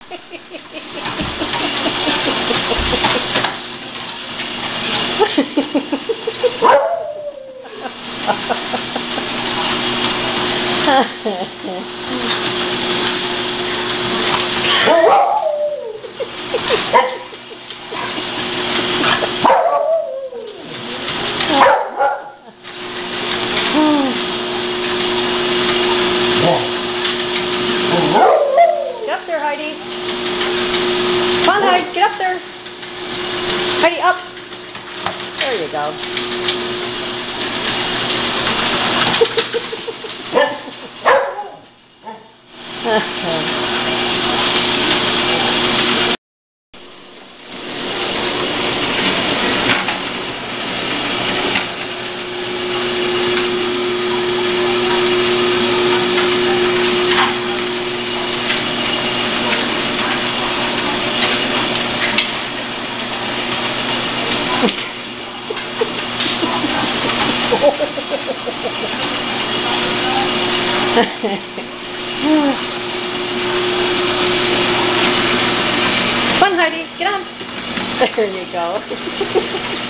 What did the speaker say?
Get up there, Heidi. Come on, Heidi, get up there. Heidi, up. There you go. Come on, Heidi, get on. There you go.